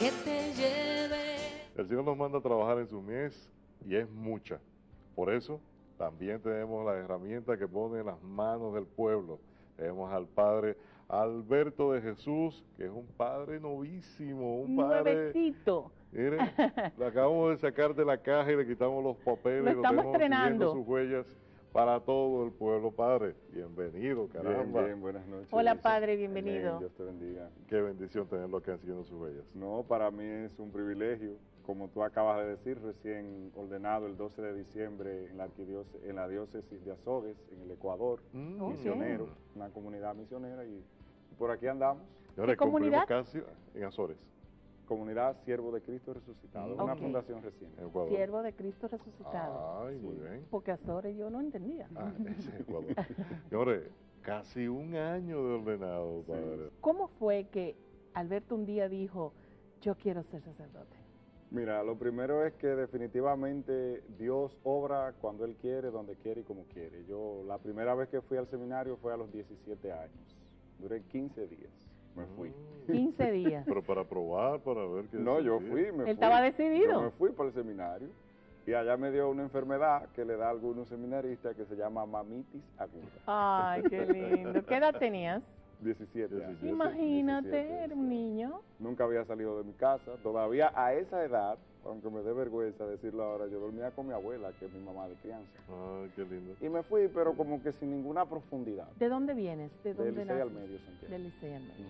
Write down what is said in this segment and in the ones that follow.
que te lleve. El Señor nos manda a trabajar en su mies y es mucha. Por eso también tenemos la herramienta que pone en las manos del pueblo. Tenemos al Padre Alberto de Jesús, que es un padre novísimo, un padre... Nuevecito. Miren, lo acabamos de sacar de la caja y le quitamos los papeles Lo y lo estamos tenemos siguiendo estrenando. sus huellas para todo el pueblo. Padre, bienvenido, caramba. Bien, buenas noches. Hola, Luisa. padre, bienvenido. Amén, Dios te bendiga. Qué bendición tenerlo acá siguiendo sus huellas. No, para mí es un privilegio, como tú acabas de decir, recién ordenado el 12 de diciembre en la diócesis de Azogues, en el Ecuador, misionero, una comunidad misionera, y por aquí andamos. Ahora, ¿Qué comunidad? cumplimos casi en Azores, Comunidad Siervo de Cristo Resucitado, una Ok. fundación reciente. en Ecuador. Siervo de Cristo resucitado. Ay, Sí. muy bien. Porque Azores yo no entendía. Ah, ese es Ecuador. Señores, casi un año de ordenado, Sí. padre. ¿Cómo fue que Alberto un día dijo, yo quiero ser sacerdote? Mira, lo primero es que definitivamente Dios obra cuando Él quiere, donde quiere y como quiere. Yo la primera vez que fui al seminario fue a los 17 años. Duré 15 días. Me fui. 15 días. Pero para probar, para ver qué No, yo sentía. fui, me fui. Él estaba decidido. Yo me fui para el seminario y allá me dio una enfermedad que le da a algunos seminaristas que se llama mamitis aguda. Ay, qué lindo. ¿Qué edad tenías? 17 años. 17. Imagínate, 17, era un niño. Nunca había salido de mi casa. Todavía a esa edad, aunque me dé vergüenza decirlo ahora, yo dormía con mi abuela, que es mi mamá de crianza. Ay, qué lindo. Y me fui, pero como que sin ninguna profundidad. ¿De dónde vienes? ¿De Del dónde Licey al naces? medio, Santiago. Del Licey al medio.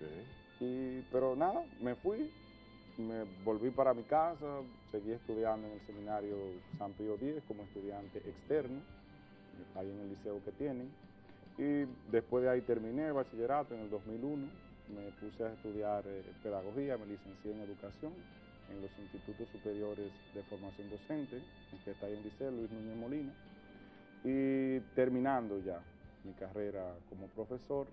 Ok. Pero nada, me fui, me volví para mi casa, seguí estudiando en el seminario San Pío X como estudiante externo, ahí en el liceo que tienen. Y después de ahí terminé el bachillerato en el 2001, me puse a estudiar pedagogía, me licencié en educación en los institutos superiores de formación docente, que está ahí en Liceo, Luis Núñez Molina, y terminando ya mi carrera como profesor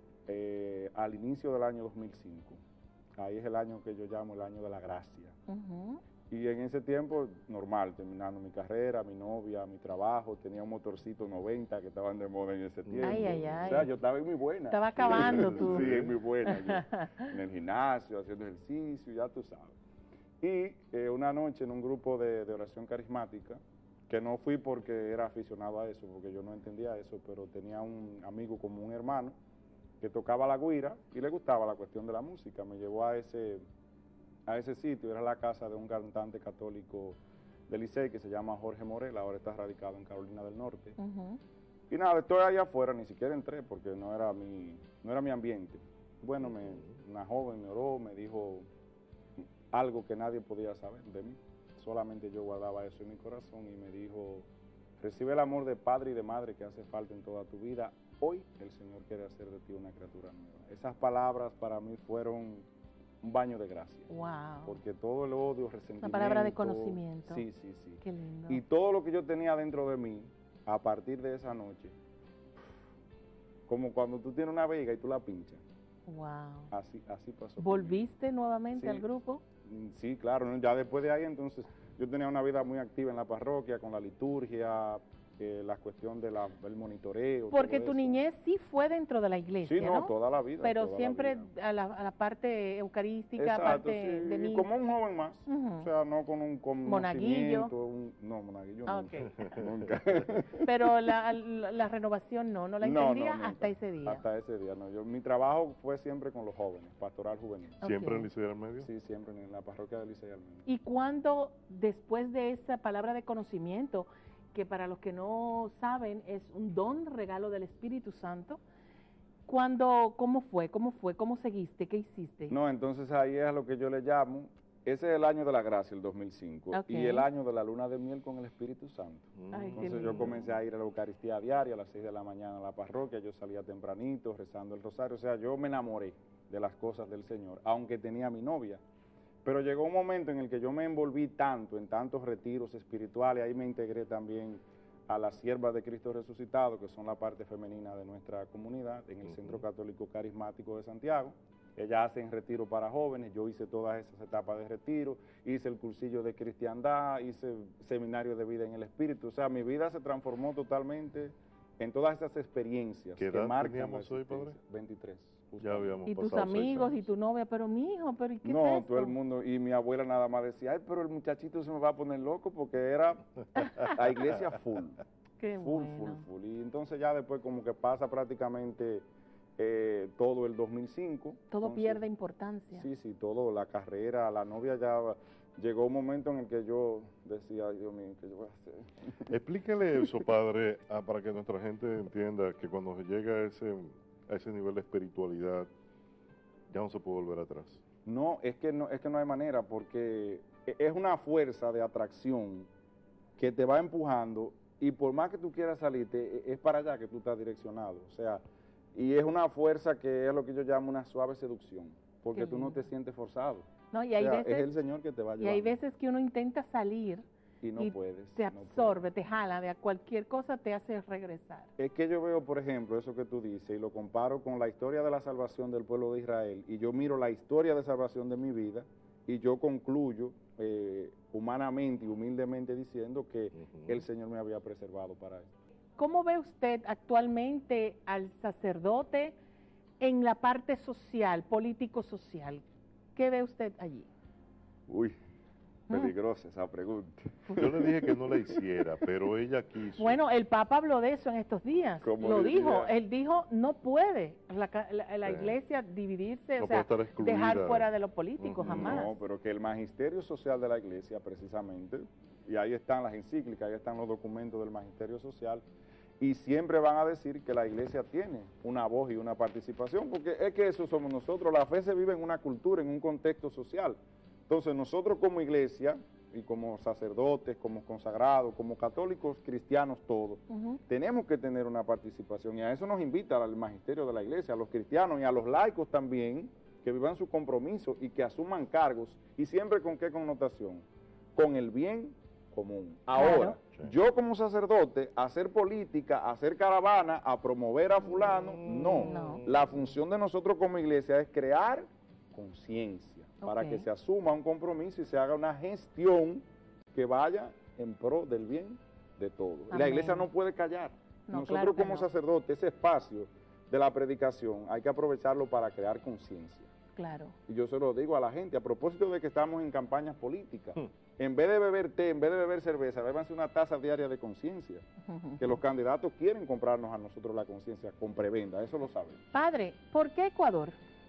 al inicio del año 2005. Ahí es el año que yo llamo el año de la gracia. Ujú. Y en ese tiempo, normal, terminando mi carrera, mi novia, mi trabajo, tenía un motorcito 90 que estaban de moda en ese tiempo. Ay, ay, ay. O sea, yo estaba muy buena. Estaba acabando tú. Sí, muy buena. Yo, en el gimnasio, haciendo ejercicio, ya tú sabes. Y una noche en un grupo de oración carismática, que no fui porque era aficionado a eso, porque yo no entendía eso, pero tenía un amigo como un hermano que tocaba la güira y le gustaba la cuestión de la música. Me llevó a ese sitio, era la casa de un cantante católico del Licey que se llama Jorge Morel, ahora está radicado en Carolina del Norte. Ujú. Y nada, estoy allá afuera, ni siquiera entré porque no era mi ambiente. Bueno, una joven me oró, me dijo algo que nadie podía saber de mí, solamente yo guardaba eso en mi corazón y me dijo, recibe el amor de padre y de madre que hace falta en toda tu vida. Hoy el Señor quiere hacer de ti una criatura nueva. Esas palabras para mí fueron un baño de gracia. Wow. Porque todo el odio, resentimiento... Una palabra de conocimiento. Sí. Qué lindo. Y todo lo que yo tenía dentro de mí, a partir de esa noche, como cuando tú tienes una vega y tú la pinchas, Wow. así pasó. conmigo. ¿Volviste nuevamente Sí. al grupo? Sí, claro, ¿no? Ya después de ahí entonces yo tenía una vida muy activa en la parroquia, con la liturgia, la cuestión del monitoreo. Porque todo tu eso. niñez sí fue dentro de la iglesia, Sí, no, ¿no? toda la vida. Pero toda la siempre vida. a la parte eucarística, Exacto, parte sí, de misa. como un joven más, Ujú. o sea, no con un Monaguillo. conocimiento, no, monaguillo Ah, nunca, ok. nunca. Pero la renovación no la entendía nunca. hasta ese día. Hasta ese día, no. Mi trabajo fue siempre con los jóvenes, pastoral juvenil. ¿Siempre Ok. en Licey al medio? Sí, siempre en la parroquia de Licey al medio. Y cuando, después de esa palabra de conocimiento, que para los que no saben es un don, regalo del Espíritu Santo, ¿cómo fue? ¿Cómo seguiste? ¿Qué hiciste? No, entonces ahí es a lo que yo le llamo, ese es el año de la gracia, el 2005, Ok. y el año de la luna de miel con el Espíritu Santo. Ay, qué Entonces yo lindo. comencé a ir a la Eucaristía diaria a las 6 de la mañana a la parroquia, yo salía tempranito rezando el rosario, o sea, yo me enamoré de las cosas del Señor, aunque tenía mi novia. Pero llegó un momento en el que yo me envolví tanto en tantos retiros espirituales, ahí me integré también a las siervas de Cristo Resucitado, que son la parte femenina de nuestra comunidad, en el Centro Católico Carismático de Santiago. Ellas hacen retiro para jóvenes, yo hice todas esas etapas de retiro, hice el cursillo de cristiandad, hice seminario de vida en el Espíritu, o sea, mi vida se transformó totalmente en todas esas experiencias ¿Qué que edad marcan teníamos la hoy, existencia. padre? 23. Ya justamente. habíamos Y tus pasado 6 amigos y años. tu novia, pero mi hijo, pero ¿y qué No, es todo el esto? mundo, y mi abuela nada más decía, ay, pero el muchachito se me va a poner loco porque era la iglesia full. Qué Full, bueno. full. Y entonces ya después como que pasa prácticamente todo el 2005. Todo entonces, pierde importancia. Sí, todo, la carrera, la novia ya llegó un momento en el que yo decía, ay, Dios mío, ¿qué yo voy a hacer? Explíquele eso, padre, para que nuestra gente entienda que cuando se llega a ese nivel de espiritualidad, ya no se puede volver atrás. No, es que no hay manera, porque es una fuerza de atracción que te va empujando y por más que tú quieras salirte, es para allá que tú estás direccionado. O sea, y es una fuerza que es lo que yo llamo una suave seducción, porque Qué tú no lindo. te sientes forzado. ¿No? Y O hay sea, es el veces, Señor que te va y llevando. hay veces que uno intenta salir y no y puedes. te no puedes. absorbe, te jala, de cualquier cosa te hace regresar. Es que yo veo, por ejemplo, eso que tú dices y lo comparo con la historia de la salvación del pueblo de Israel y yo miro la historia de salvación de mi vida y yo concluyo humanamente y humildemente diciendo que el Señor me había preservado para esto. ¿Cómo ve usted actualmente al sacerdote en la parte social, político-social? ¿Qué ve usted allí? Uy, peligrosa esa pregunta. Yo le dije que no la hiciera, pero ella quiso. Bueno, el Papa habló de eso en estos días. Como Lo diría- dijo. Él dijo, no puede la Sí. iglesia dividirse, No o sea, puede estar excluida. dejar fuera de los políticos, Ujú. jamás. No, pero que el magisterio social de la iglesia, precisamente, y ahí están las encíclicas, ahí están los documentos del magisterio social, y siempre van a decir que la iglesia tiene una voz y una participación, porque es que eso somos nosotros. La fe se vive en una cultura, en un contexto social. Entonces nosotros como iglesia, y como sacerdotes, como consagrados, como católicos, cristianos todos, Ujú. tenemos que tener una participación, y a eso nos invita el magisterio de la iglesia, a los cristianos y a los laicos también, que vivan su compromiso y que asuman cargos, y siempre con qué connotación, con el bien común. Ahora, Claro. yo como sacerdote, hacer política, hacer caravana, a promover a fulano, no. No. La función de nosotros como iglesia es crear conciencia, para Ok. que se asuma un compromiso y se haga una gestión que vaya en pro del bien de todos. La Amén. iglesia no puede callar. No, Nosotros claro que como no. sacerdotes, ese espacio de la predicación, hay que aprovecharlo para crear conciencia. Claro. Y yo se lo digo a la gente, a propósito de que estamos en campañas políticas, en vez de beber té, en vez de beber cerveza, bébanse una taza diaria de conciencia, que los candidatos quieren comprarnos a nosotros la conciencia con prebenda, eso lo saben. Padre, ¿por qué Ecuador?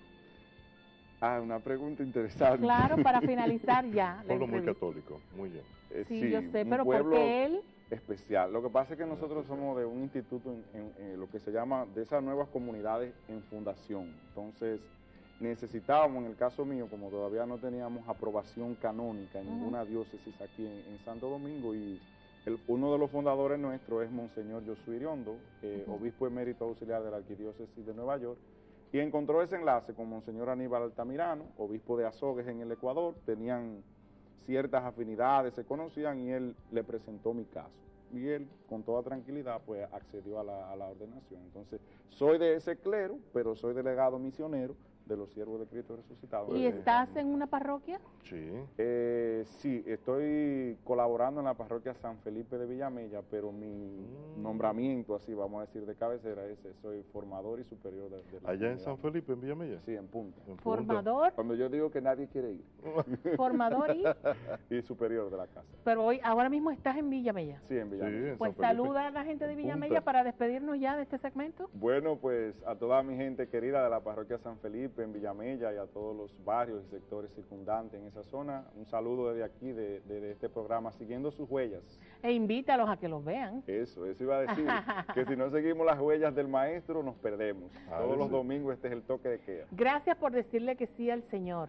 Ah, una pregunta interesante. Claro, para finalizar ya la Pueblo muy entrevista. católico, muy bien. Sí, yo sé, un pero ¿por pueblo qué él? especial. Lo que pasa es que nosotros somos de un instituto en lo que se llama de esas nuevas comunidades en fundación. Entonces, necesitábamos, en el caso mío, como todavía no teníamos aprobación canónica en Ujú. ninguna diócesis aquí en Santo Domingo, y uno de los fundadores nuestros es Monseñor Josué Iriondo, Ujú. obispo emérito auxiliar de la Arquidiócesis de Nueva York, y encontró ese enlace con Monseñor Aníbal Altamirano, obispo de Azogues en el Ecuador. Tenían ciertas afinidades, se conocían, y él le presentó mi caso. Y él, con toda tranquilidad, pues accedió a la ordenación. Entonces, soy de ese clero, pero soy delegado misionero de los siervos de Cristo resucitado. ¿Y estás en una parroquia? Sí. Sí, estoy colaborando en la parroquia San Felipe de Villamella, pero mi nombramiento, así vamos a decir, de cabecera es soy formador y superior de la Allá en comunidad. San Felipe, en Villamella. Sí, en Punta. En Punta. Formador, Cuando yo digo que nadie quiere ir, formador y superior de la casa. pero hoy, ahora mismo estás en Villamella. Sí, en Villamella. en Pues San Felipe. saluda a la gente de En Villamella Punta. para despedirnos ya de este segmento. Bueno, pues a toda mi gente querida de la parroquia San Felipe en Villamella y a todos los barrios y sectores circundantes en esa zona, un saludo desde aquí, de este programa, siguiendo sus huellas. E invítalos a que los vean. Eso iba a decir, que si no seguimos las huellas del maestro nos perdemos. Ah, Todos los sí. domingos este es el toque de queda. Gracias por decirle que sí al Señor.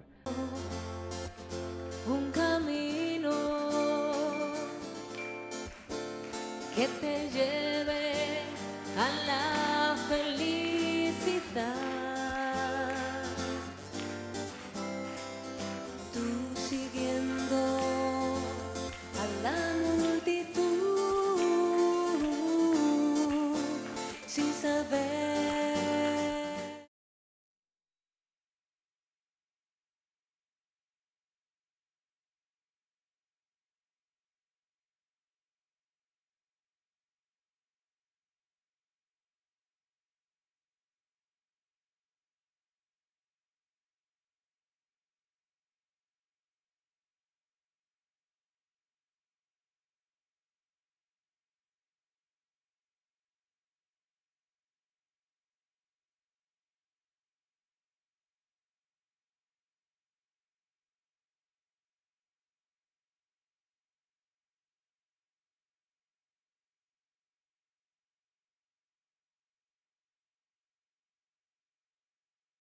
Un camino que te lleve a la